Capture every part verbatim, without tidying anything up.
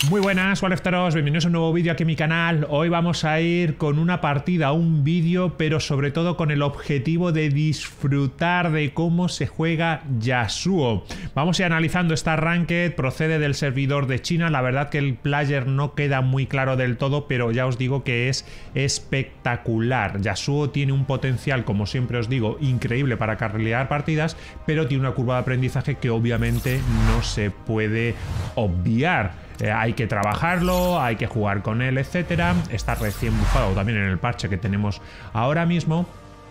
Muy buenas, Warlefteros, bienvenidos a un nuevo vídeo aquí en mi canal. Hoy vamos a ir con una partida, un vídeo, pero sobre todo con el objetivo de disfrutar de cómo se juega Yasuo. Vamos a ir analizando esta ranked, procede del servidor de China. La verdad que el player no queda muy claro del todo, pero ya os digo que es espectacular. Yasuo tiene un potencial, como siempre os digo, increíble para carrilear partidas, pero tiene una curva de aprendizaje que obviamente no se puede obviar. Eh, hay que trabajarlo, hay que jugar con él, etcétera. Está recién bufado también en el parche que tenemos ahora mismo.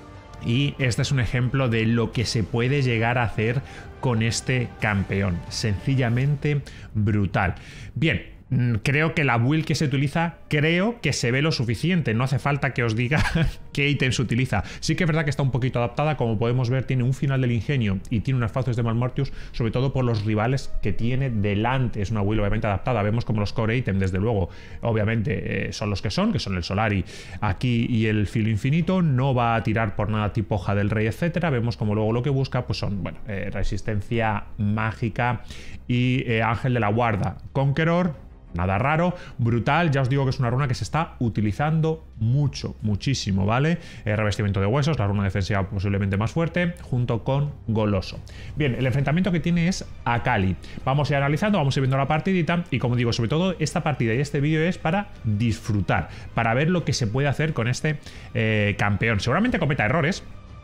Y este es un ejemplo de lo que se puede llegar a hacer con este campeón. Sencillamente brutal. Bien. Creo que la build que se utiliza, creo que se ve lo suficiente. No hace falta que os diga qué ítem se utiliza. Sí que es verdad que está un poquito adaptada. Como podemos ver, tiene un final del ingenio y tiene unas fauces de Malmortius, sobre todo por los rivales que tiene delante. Es una build obviamente adaptada. Vemos como los core item, desde luego, obviamente eh, son los que son, que son el Solari aquí y el Filo Infinito. No va a tirar por nada tipo Hoja del Rey, etcétera. Vemos como luego lo que busca pues son, bueno, eh, resistencia mágica y eh, Ángel de la Guarda. Conqueror. Nada raro, brutal, ya os digo que es una runa que se está utilizando mucho, muchísimo, ¿vale? Eh, revestimiento de huesos, la runa defensiva posiblemente más fuerte, junto con Goloso. Bien, el enfrentamiento que tiene es Akali. Vamos a ir analizando, vamos a ir viendo la partidita y como digo, sobre todo esta partida y este vídeo es para disfrutar, para ver lo que se puede hacer con este eh, campeón. Seguramente cometa errores,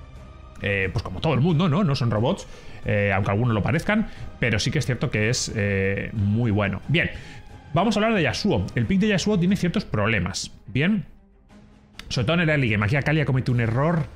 eh, pues como todo el mundo, ¿no? No son robots, eh, aunque algunos lo parezcan, pero sí que es cierto que es eh, muy bueno. Bien. Vamos a hablar de Yasuo. El pick de Yasuo tiene ciertos problemas. Bien. Sobre todo en el early game. Aquí Akali ha cometido un error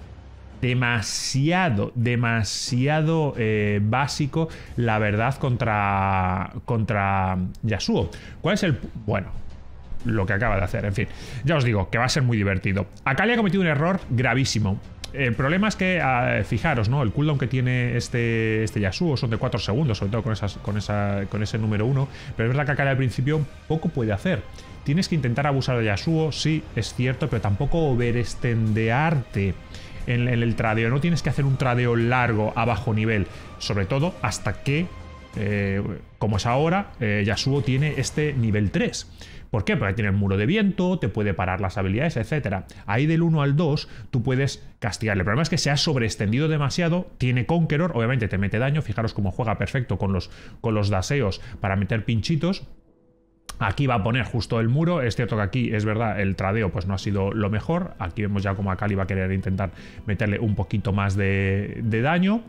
demasiado, demasiado eh, básico, la verdad, contra, contra Yasuo. ¿Cuál es el...? Bueno, lo que acaba de hacer, en fin. Ya os digo que va a ser muy divertido. Akali ha cometido un error gravísimo. El problema es que, uh, fijaros, ¿no? El cooldown que tiene este, este Yasuo son de cuatro segundos, sobre todo con, esas, con, esa, con ese número uno. Pero es verdad que acá al principio poco puede hacer. Tienes que intentar abusar de Yasuo, sí, es cierto, pero tampoco overextendearte en, en el tradeo. No tienes que hacer un tradeo largo a bajo nivel, sobre todo hasta que, eh, como es ahora, eh, Yasuo tiene este nivel tres. ¿Por qué? Porque tiene el muro de viento, te puede parar las habilidades, etcétera. Ahí del uno al dos tú puedes castigarle. El problema es que se ha sobreextendido demasiado. Tiene Conqueror, obviamente te mete daño. Fijaros cómo juega perfecto con los, con los daseos para meter pinchitos. Aquí va a poner justo el muro. Es cierto que aquí, es verdad, el tradeo pues no ha sido lo mejor. Aquí vemos ya como Akali va a querer intentar meterle un poquito más de, de daño.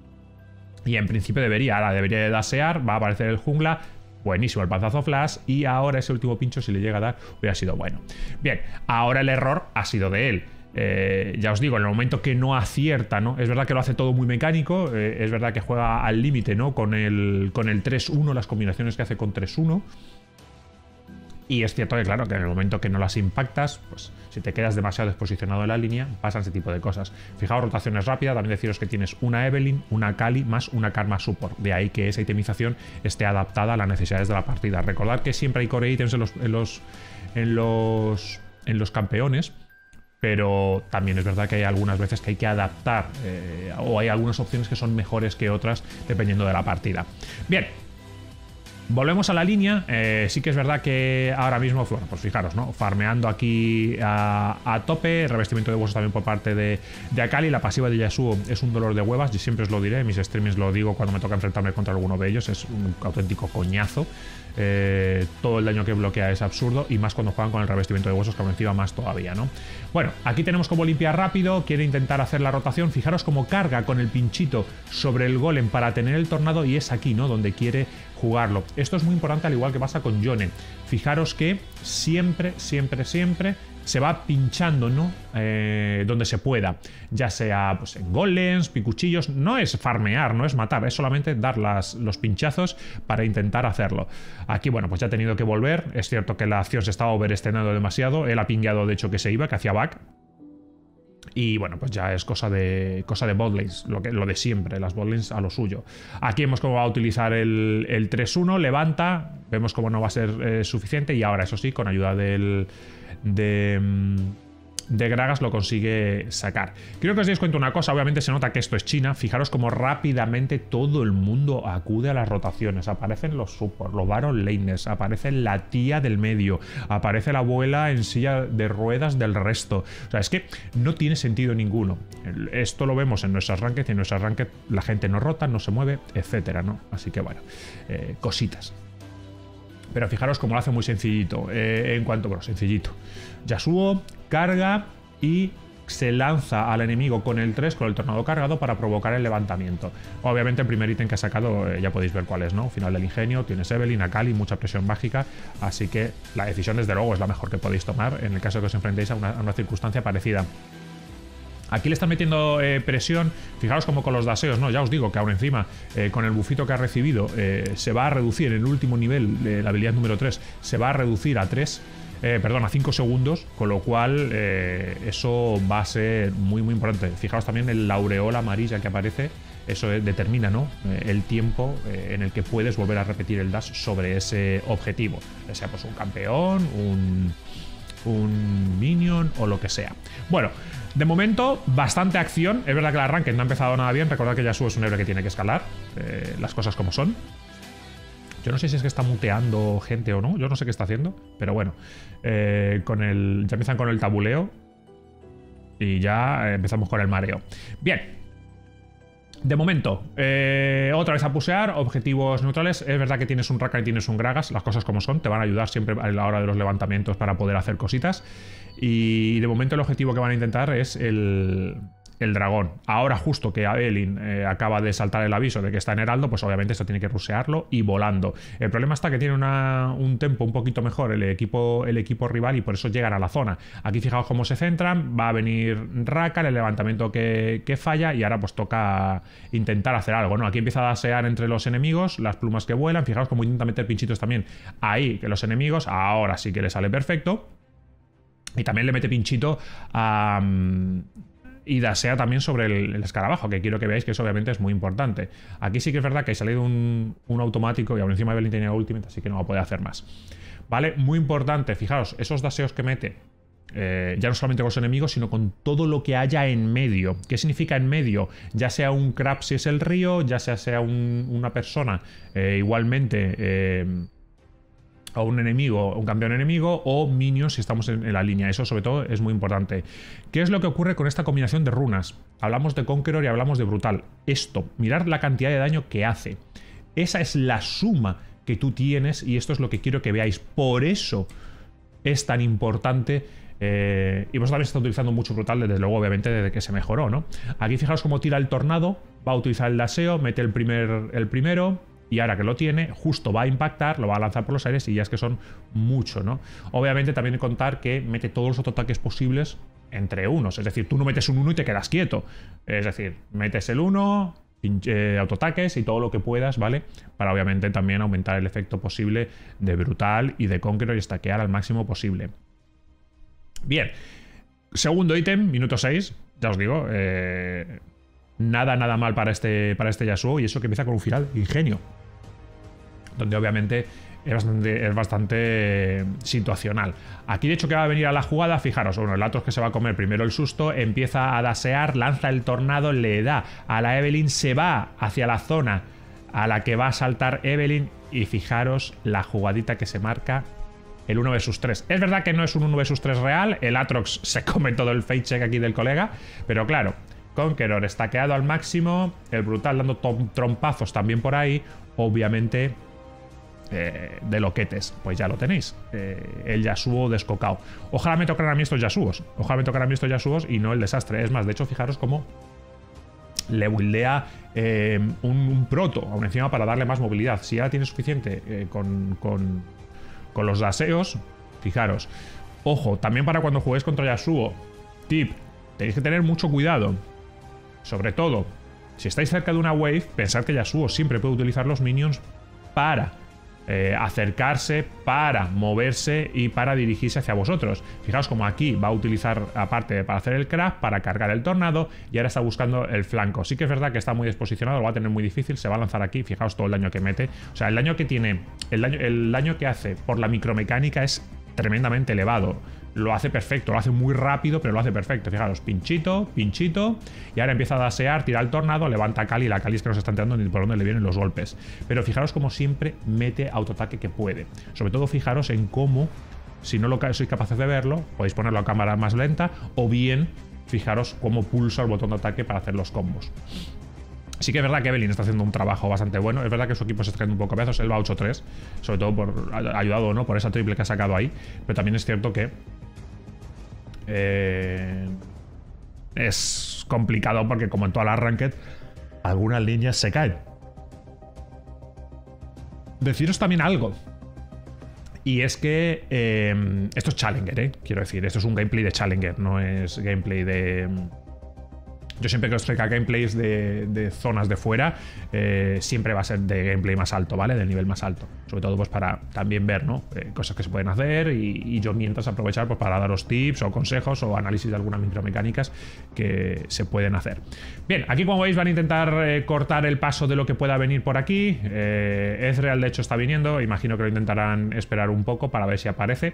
Y en principio debería, ahora debería de dasear. Va a aparecer el jungla. Buenísimo el panzazo flash y ahora ese último pincho si le llega a dar hubiera sido bueno. Bien, ahora el error ha sido de él. Eh, ya os digo, en el momento que no acierta, ¿no? Es verdad que lo hace todo muy mecánico, eh, es verdad que juega al límite, ¿no? Con el, con el tres uno, las combinaciones que hace con tres uno. Y es cierto que, claro, que en el momento que no las impactas, pues si te quedas demasiado desposicionado en la línea, pasan ese tipo de cosas. Fijaos, rotaciones rápidas, también deciros que tienes una Evelynn, una Akali más una Karma Support. De ahí que esa itemización esté adaptada a las necesidades de la partida. Recordad que siempre hay core items en los, en los, en los, en los campeones, pero también es verdad que hay algunas veces que hay que adaptar, eh, o hay algunas opciones que son mejores que otras dependiendo de la partida. Bien. Volvemos a la línea, eh, sí que es verdad que ahora mismo, bueno, pues fijaros, ¿no? Farmeando aquí a, a tope, revestimiento de huesos también por parte de, de Akali, la pasiva de Yasuo es un dolor de huevas, yo siempre os lo diré, en mis streams lo digo cuando me toca enfrentarme contra alguno de ellos, es un auténtico coñazo. Eh, todo el daño que bloquea es absurdo y más cuando juegan con el revestimiento de huesos, que encima más todavía, ¿no? Bueno, aquí tenemos como limpiar rápido, quiere intentar hacer la rotación, fijaros cómo carga con el pinchito sobre el golem para tener el tornado y es aquí, ¿no? Donde quiere jugarlo. Esto es muy importante al igual que pasa con Yone. Fijaros que siempre, siempre, siempre se va pinchando, ¿no? Eh, donde se pueda, ya sea pues, en golems, picuchillos. No es farmear, no es matar, es solamente dar las, los pinchazos para intentar hacerlo. Aquí, bueno, pues ya ha tenido que volver. Es cierto que la acción se estaba overextendiendo demasiado. Él ha pingueado, de hecho, que se iba, que hacía back. Y bueno, pues ya es cosa de cosa de botlanes, lo, que, lo de siempre, las botlanes a lo suyo. Aquí vemos cómo va a utilizar el, el tres uno, levanta, vemos cómo no va a ser eh, suficiente y ahora, eso sí, con ayuda del... de... de Gragas lo consigue sacar. Quiero que os deis cuenta una cosa, obviamente se nota que esto es China. Fijaros como rápidamente todo el mundo acude a las rotaciones. Aparecen los support, los Baron laners, aparece la tía del medio, aparece la abuela en silla de ruedas del resto. O sea, es que no tiene sentido ninguno. Esto lo vemos en nuestras ranked y en nuestras ranked la gente no rota, no se mueve, etcétera, ¿no? Así que bueno, eh, cositas. Pero fijaros cómo lo hace muy sencillito. Eh, en cuanto, bueno, sencillito. Yasuo carga y se lanza al enemigo con el tres, con el tornado cargado, para provocar el levantamiento. Obviamente el primer ítem que ha sacado, eh, ya podéis ver cuál es, ¿no? Final del ingenio, tienes Evelynn, Akali, mucha presión mágica, así que la decisión desde luego es la mejor que podéis tomar en el caso de que os enfrentéis a una, a una circunstancia parecida. Aquí le están metiendo eh, presión, fijaros como con los daseos, ¿no? Ya os digo que aún encima, eh, con el bufito que ha recibido, eh, se va a reducir en el último nivel de la habilidad número tres, se va a reducir a tres, eh, perdón, a cinco segundos, con lo cual eh, eso va a ser muy muy importante. Fijaros también en la aureola amarilla que aparece, eso eh, determina, ¿no? Eh, el tiempo eh, en el que puedes volver a repetir el dash sobre ese objetivo, ya sea pues un campeón, un, un minion o lo que sea. Bueno, de momento, bastante acción. Es verdad que la ranked no ha empezado nada bien. Recordad que Yasuo es un héroe que tiene que escalar. Eh, las cosas como son. Yo no sé si es que está muteando gente o no. Yo no sé qué está haciendo. Pero bueno. Eh, con el, ya empiezan con el tabuleo. Y ya empezamos con el mareo. Bien. De momento, eh, otra vez a pusear, objetivos neutrales. Es verdad que tienes un Rakan y tienes un Gragas, las cosas como son, te van a ayudar siempre a la hora de los levantamientos para poder hacer cositas. Y de momento el objetivo que van a intentar es el, el dragón. Ahora justo que Evelynn eh, acaba de saltar el aviso de que está en Heraldo, pues obviamente esto tiene que rushearlo y volando. El problema está que tiene una, un tempo un poquito mejor el equipo, el equipo rival y por eso llegan a la zona. Aquí fijaos cómo se centran, va a venir Rakan, el levantamiento que, que falla y ahora pues toca intentar hacer algo, ¿no? Aquí empieza a dasear entre los enemigos, las plumas que vuelan, fijaos cómo intenta meter pinchitos también ahí, que los enemigos, ahora sí que le sale perfecto. Y también le mete pinchito a... Um, y dasea también sobre el, el escarabajo, que quiero que veáis que eso obviamente es muy importante. Aquí sí que es verdad que ha salido un, un automático y aún encima Evelynn tenía ultimate, así que no va a poder hacer más. ¿Vale? Muy importante, fijaos, esos daseos que mete, eh, ya no solamente con los enemigos, sino con todo lo que haya en medio. ¿Qué significa en medio? Ya sea un crab si es el río, ya sea, sea un, una persona, eh, igualmente... Eh, o un enemigo, un campeón enemigo, o minions si estamos en, en la línea. Eso sobre todo es muy importante. ¿Qué es lo que ocurre con esta combinación de runas? Hablamos de Conqueror y hablamos de Brutal. Esto, mirar la cantidad de daño que hace. Esa es la suma que tú tienes y esto es lo que quiero que veáis. Por eso es tan importante. Eh, y vosotros también se está utilizando mucho Brutal, desde luego, obviamente, desde que se mejoró, ¿no? Aquí fijaos cómo tira el tornado, va a utilizar el daseo, mete el, primer, el primero... Y ahora que lo tiene, justo va a impactar, lo va a lanzar por los aires y ya es que son mucho, ¿no? Obviamente también contar que mete todos los autoataques posibles entre unos. Es decir, tú no metes un uno y te quedas quieto. Es decir, metes el uno, eh, autoataques y todo lo que puedas, ¿vale? Para obviamente también aumentar el efecto posible de Brutal y de Conqueror y stackear al máximo posible. Bien. Segundo ítem, minuto seis. Ya os digo, eh... Nada, nada mal para este, para este Yasuo y eso que empieza con un final ingenio. Donde obviamente es bastante, es bastante situacional. Aquí de hecho que va a venir a la jugada, fijaros, bueno, el Atrox que se va a comer primero el susto, empieza a dasear, lanza el tornado, le da a la Evelynn, se va hacia la zona a la que va a saltar Evelynn y fijaros la jugadita que se marca. El uno versus tres. Es verdad que no es un uno versus tres real, el Atrox se come todo el fake check aquí del colega, pero claro... Conqueror estaqueado al máximo, el Brutal dando trompazos también por ahí, obviamente eh, de loquetes, pues ya lo tenéis, eh, el Yasuo descocado. Ojalá me tocaran a mí estos Yasuos, ojalá me tocaran a mí estos Yasuos y no el desastre. Es más, de hecho, fijaros cómo le buildea eh, un, un proto, aún encima para darle más movilidad. Si ya tiene suficiente eh, con, con, con los daseos, fijaros. Ojo, también para cuando juguéis contra Yasuo, tip, tenéis que tener mucho cuidado. Sobre todo, si estáis cerca de una wave, pensad que Yasuo siempre puede utilizar los minions para eh, acercarse, para moverse y para dirigirse hacia vosotros. Fijaos como aquí va a utilizar, aparte para hacer el craft, para cargar el tornado y ahora está buscando el flanco. Sí que es verdad que está muy desposicionado, lo va a tener muy difícil, se va a lanzar aquí, fijaos todo el daño que mete. O sea, el daño que tiene, el daño, el daño que hace por la micromecánica es tremendamente elevado. lo hace perfecto, lo hace muy rápido, pero lo hace perfecto. Fijaros, pinchito, pinchito, y ahora empieza a dasear, tira el tornado, levanta a Kali, y la Kali es que no se está enterando ni por dónde le vienen los golpes. Pero fijaros como siempre mete autoataque que puede. Sobre todo fijaros en cómo, si no lo sois capaces de verlo, podéis ponerlo a cámara más lenta, o bien fijaros cómo pulsa el botón de ataque para hacer los combos. Sí que es verdad que Evelynn está haciendo un trabajo bastante bueno. Es verdad que su equipo se está cayendo un poco a pedazos. Él va ocho tres, sobre todo por ayudado, ¿no?, por esa triple que ha sacado ahí. Pero también es cierto que eh, es complicado porque, como en todas las ranked, algunas líneas se caen. Deciros también algo. Y es que eh, esto es Challenger, ¿eh? Quiero decir, esto es un gameplay de Challenger, no es gameplay de... Yo siempre que os traiga gameplays de, de zonas de fuera, eh, siempre va a ser de gameplay más alto, ¿vale? Del nivel más alto. Sobre todo pues para también ver, ¿no?, eh, cosas que se pueden hacer y, y yo mientras aprovechar pues para daros tips o consejos o análisis de algunas micromecánicas que se pueden hacer. Bien, aquí como veis van a intentar eh, cortar el paso de lo que pueda venir por aquí. Eh, Ezreal de hecho está viniendo, imagino que lo intentarán esperar un poco para ver si aparece.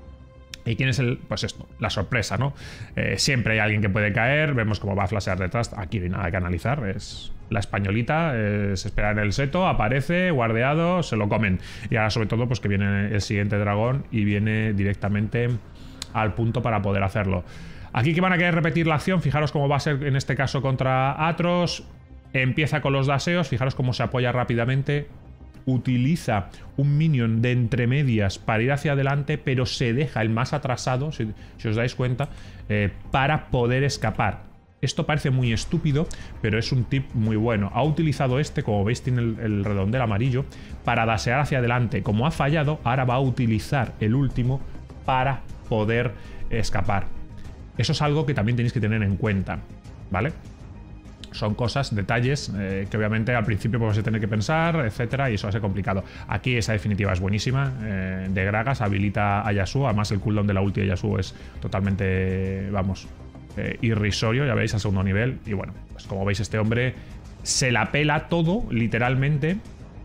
¿Y quién es el...? Pues esto, la sorpresa, ¿no? Eh, siempre hay alguien que puede caer, vemos cómo va a flashear detrás, aquí no hay nada que analizar, es la españolita, es esperar el seto, aparece, guardeado, se lo comen. Y ahora sobre todo pues que viene el siguiente dragón y viene directamente al punto para poder hacerlo. Aquí que van a querer repetir la acción, fijaros cómo va a ser en este caso contra Atrox, empieza con los daseos, fijaros cómo se apoya rápidamente, utiliza un minion de entre medias para ir hacia adelante, pero se deja el más atrasado, si, si os dais cuenta, eh, para poder escapar. Esto parece muy estúpido, pero es un tip muy bueno. Ha utilizado este, como veis tiene el, el redondel amarillo, para dasear hacia adelante. Como ha fallado, ahora va a utilizar el último para poder escapar. Eso es algo que también tenéis que tener en cuenta, ¿vale? Son cosas, detalles, eh, que obviamente al principio pues, vais a tener que pensar, etcétera, y eso va a ser complicado. Aquí esa definitiva es buenísima, eh, de Gragas, habilita a Yasuo, además el cooldown de la ulti de Yasuo es totalmente, vamos, eh, irrisorio, ya veis, al segundo nivel, y bueno, pues como veis este hombre se la pela todo, literalmente,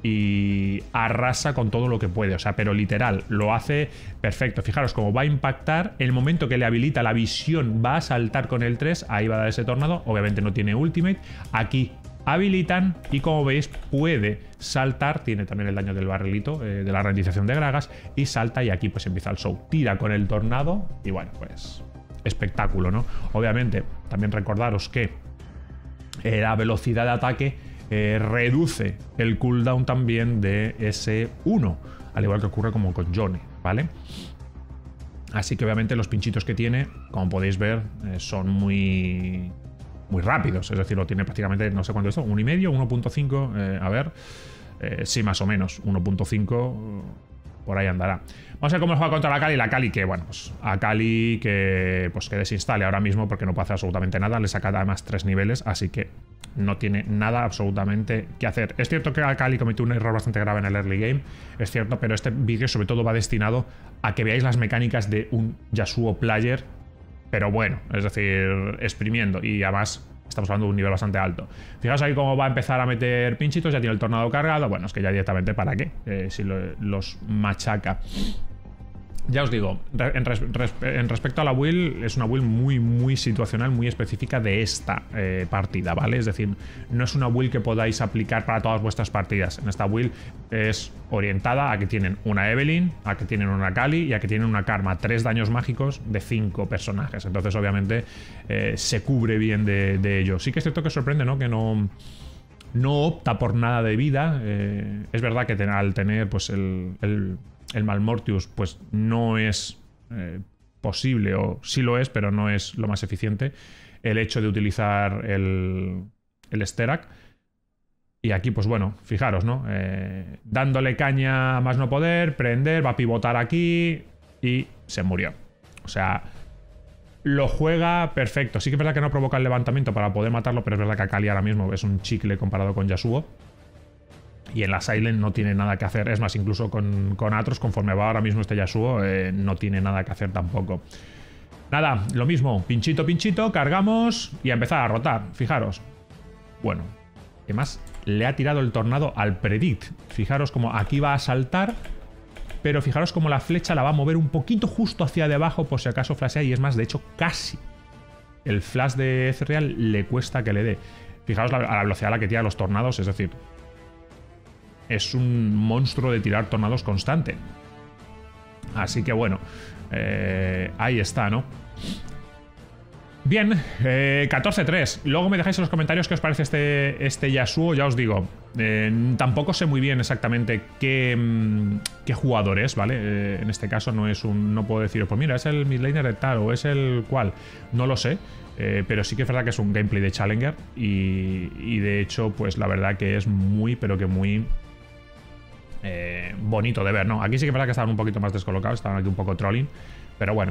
y arrasa con todo lo que puede, o sea, pero literal, lo hace perfecto. Fijaros cómo va a impactar, el momento que le habilita la visión va a saltar con el tres, ahí va a dar ese tornado, obviamente no tiene ultimate, aquí habilitan y como veis puede saltar, tiene también el daño del barrilito, eh, de la ralentización de Gragas, y salta y aquí pues empieza el show, tira con el tornado y bueno, pues espectáculo, ¿no? Obviamente, también recordaros que eh, la velocidad de ataque Eh, reduce el cooldown también de ese uno, al igual que ocurre como con Yone, ¿vale? Así que obviamente los pinchitos que tiene, como podéis ver, eh, son muy muy rápidos, es decir, lo tiene prácticamente, no sé cuánto es esto, uno y medio, uno punto cinco, eh, a ver, eh, sí, más o menos, uno punto cinco, por ahí andará. Vamos a ver cómo juega contra la Kali. La Kali que, bueno, pues a Kali que pues que desinstale ahora mismo porque no puede hacer absolutamente nada. Le saca además tres niveles, así que no tiene nada absolutamente que hacer. Es cierto que a Kali cometió un error bastante grave en el early game, es cierto, pero este vídeo sobre todo va destinado a que veáis las mecánicas de un Yasuo player, pero bueno, es decir, exprimiendo, y además estamos hablando de un nivel bastante alto. Fijaos ahí cómo va a empezar a meter pinchitos, ya tiene el tornado cargado, bueno, es que ya directamente para qué, eh, si lo, los machaca. Ya os digo, en, res, res, en respecto a la build, es una build muy, muy situacional, muy específica de esta eh, partida, ¿vale? Es decir, no es una build que podáis aplicar para todas vuestras partidas. En esta build es orientada a que tienen una Evelynn, a que tienen una Kali y a que tienen una Karma. Tres daños mágicos de cinco personajes. Entonces, obviamente, eh, se cubre bien de, de ello. Sí que es cierto que sorprende, ¿no? Que no... no opta por nada de vida. Eh, es verdad que ten, al tener pues el... el El Malmortius pues no es eh, posible, o sí lo es, pero no es lo más eficiente, el hecho de utilizar el, el Sterak. Y aquí, pues bueno, fijaros, ¿no? Eh, dándole caña a más no poder, prender, va a pivotar aquí y se murió. O sea, lo juega perfecto. Sí que es verdad que no provoca el levantamiento para poder matarlo, pero es verdad que Akali ahora mismo es un chicle comparado con Yasuo. Y en la Silent no tiene nada que hacer. Es más, incluso con, con Atrox, conforme va ahora mismo este Yasuo, eh, no tiene nada que hacer tampoco. Nada, lo mismo. Pinchito, pinchito, cargamos y a empezar a rotar. Fijaros. Bueno, además le ha tirado el tornado al Predict. Fijaros como aquí va a saltar pero fijaros como la flecha la va a mover un poquito justo hacia debajo por si acaso flashea, y es más, de hecho casi el flash de Ezreal le cuesta que le dé. Fijaros la, a la velocidad a la que tira los tornados, es decir, es un monstruo de tirar tornados constante. Así que bueno, eh, ahí está, ¿no? Bien, eh, catorce tres. Luego me dejáis en los comentarios qué os parece este, este Yasuo. Ya os digo, eh, tampoco sé muy bien exactamente qué, qué jugador es, ¿vale? Eh, en este caso no es un, no puedo decir, pues mira, es el midlaner de tal o es el cual. No lo sé, eh, pero sí que es verdad que es un gameplay de Challenger y, y de hecho, pues la verdad que es muy, pero que muy... Eh, bonito de ver, ¿no? Aquí sí que es verdad que estaban un poquito más descolocados, estaban aquí un poco trolling, pero bueno.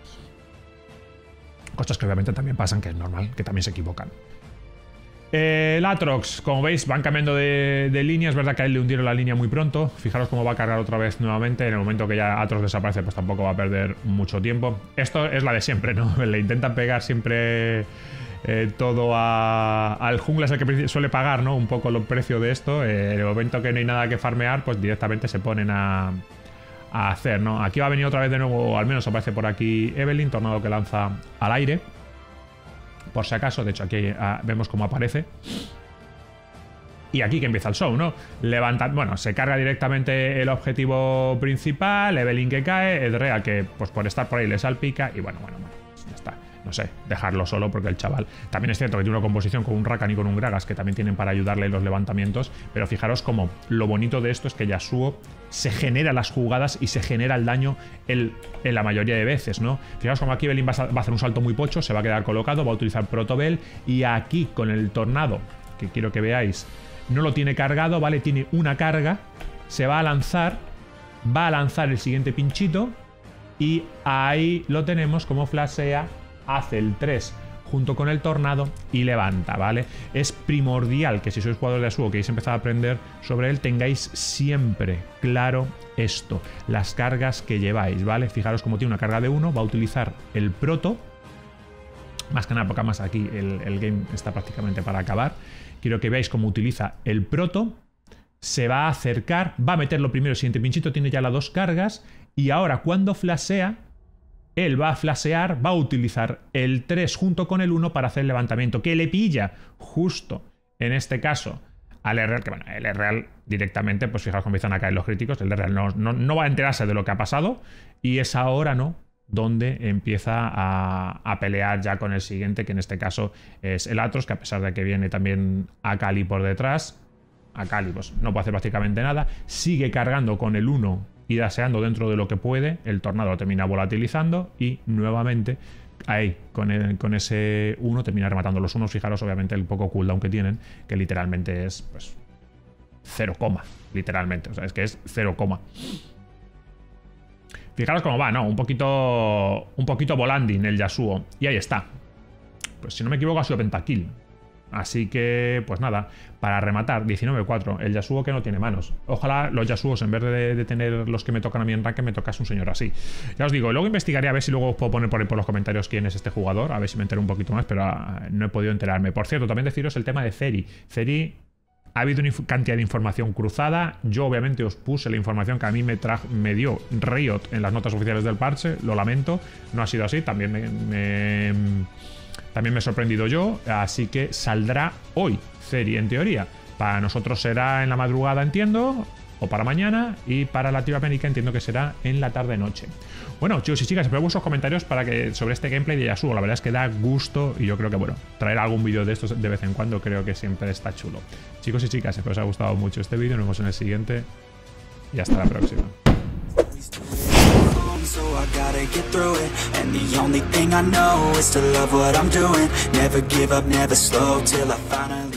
Cosas que obviamente también pasan, que es normal, que también se equivocan. Eh, el Aatrox, como veis, van cambiando de, de línea. Es verdad que a él le hundieron la línea muy pronto. Fijaros cómo va a cargar otra vez nuevamente. En el momento que ya Aatrox desaparece, pues tampoco va a perder mucho tiempo. Esto es la de siempre, ¿no? Le intentan pegar siempre... Eh, todo a, al jungla es el que suele pagar, ¿no? Un poco el precio de esto. Eh, en el momento que no hay nada que farmear, pues directamente se ponen a, a hacer, ¿no? Aquí va a venir otra vez de nuevo, al menos aparece por aquí Evelynn, tornado que lanza al aire. Por si acaso, de hecho aquí ah, vemos cómo aparece. Y aquí que empieza el show, ¿no? Levanta, bueno, se carga directamente el objetivo principal, Evelynn que cae, Ezreal que pues por estar por ahí le salpica y bueno, bueno, bueno, pues ya está. No sé, dejarlo solo porque el chaval... También es cierto que tiene una composición con un Rakan y con un Gragas que también tienen para ayudarle en los levantamientos, pero fijaros como lo bonito de esto es que Yasuo se genera las jugadas y se genera el daño en, en la mayoría de veces, ¿no? Fijaros como aquí Evelynn va a, va a hacer un salto muy pocho, se va a quedar colocado, va a utilizar Protobel y aquí con el tornado, que quiero que veáis, no lo tiene cargado, ¿vale? Tiene una carga, se va a lanzar, va a lanzar el siguiente pinchito y ahí lo tenemos como flashea, hace el tres junto con el tornado y levanta, ¿vale? Es primordial que si sois jugadores de Yasuo que habéis empezado a aprender sobre él, tengáis siempre claro esto, las cargas que lleváis, ¿vale? Fijaros como tiene una carga de uno, va a utilizar el proto, más que nada porque más aquí el, el game está prácticamente para acabar. Quiero que veáis cómo utiliza el proto, se va a acercar, va a meterlo primero, el siguiente pinchito tiene ya las dos cargas y ahora cuando flashea, él va a flashear, va a utilizar el tres junto con el uno para hacer el levantamiento, que le pilla justo, en este caso, al Ezreal, que bueno, el Ezreal directamente, pues fijaos cómo empiezan a caer los críticos, el Ezreal no, no, no va a enterarse de lo que ha pasado, y es ahora, ¿no?, donde empieza a, a pelear ya con el siguiente, que en este caso es el Aatrox, que a pesar de que viene también Akali por detrás, Akali pues no puede hacer prácticamente nada, sigue cargando con el uno y daseando dentro de lo que puede, el tornado lo termina volatilizando y nuevamente ahí con, el, con ese uno termina rematando los unos. Fijaros obviamente el poco cooldown que tienen, que literalmente es pues cero coma, literalmente, o sea, es que es cero coma. Fijaros cómo va, ¿no? Un poquito un poquito volanding el Yasuo y ahí está. Pues si no me equivoco ha sido pentakill. Así que, pues nada, para rematar, diecinueve cuatro, el Yasuo que no tiene manos. Ojalá los Yasuos, en vez de, de tener los que me tocan a mí en rank, me tocase un señor así. Ya os digo, luego investigaré a ver si luego os puedo poner por ahí por los comentarios quién es este jugador, a ver si me entero un poquito más, pero uh, no he podido enterarme. Por cierto, también deciros el tema de Zeri. Zeri, ha habido una cantidad de información cruzada. Yo obviamente os puse la información que a mí me, me dio Riot en las notas oficiales del parche, lo lamento, no ha sido así, también me... me También me he sorprendido yo, así que saldrá hoy Zeri en teoría. Para nosotros será en la madrugada, entiendo, o para mañana, y para Latinoamérica entiendo que será en la tarde-noche. Bueno, chicos y chicas, espero vuestros comentarios para que sobre este gameplay de Yasuo. La verdad es que da gusto y yo creo que, bueno, traer algún vídeo de estos de vez en cuando creo que siempre está chulo. Chicos y chicas, espero os haya gustado mucho este vídeo, nos vemos en el siguiente y hasta la próxima. So I gotta get through it, and the only thing I know is to love what I'm doing. Never give up, never slow, till I finally